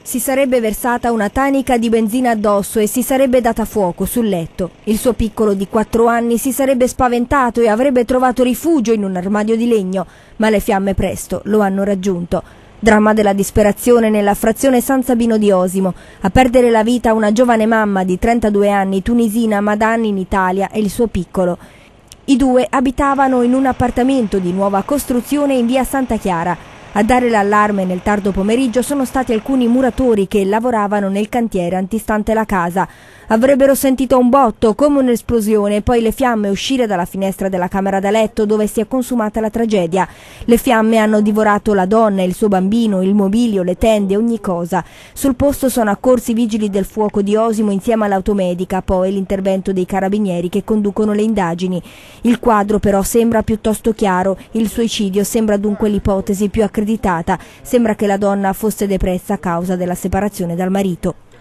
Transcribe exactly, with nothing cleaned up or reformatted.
Si sarebbe versata una tanica di benzina addosso e si sarebbe data fuoco sul letto. Il suo piccolo di quattro anni si sarebbe spaventato e avrebbe trovato rifugio in un armadio di legno, ma le fiamme presto lo hanno raggiunto. Dramma della disperazione nella frazione San Sabino di Osimo. A perdere la vita una giovane mamma di trentadue anni, tunisina ma da anni in Italia, e il suo piccolo. I due abitavano in un appartamento di nuova costruzione in via Santa Chiara. A dare l'allarme nel tardo pomeriggio sono stati alcuni muratori che lavoravano nel cantiere antistante la casa. Avrebbero sentito un botto, come un'esplosione, e poi le fiamme uscire dalla finestra della camera da letto dove si è consumata la tragedia. Le fiamme hanno divorato la donna, il suo bambino, il mobilio, le tende, ogni cosa. Sul posto sono accorsi i vigili del fuoco di Osimo insieme all'automedica, poi l'intervento dei carabinieri che conducono le indagini. Il quadro però sembra piuttosto chiaro. Il suicidio sembra dunque l'ipotesi più accreditata. Sembra che la donna fosse depressa a causa della separazione dal marito.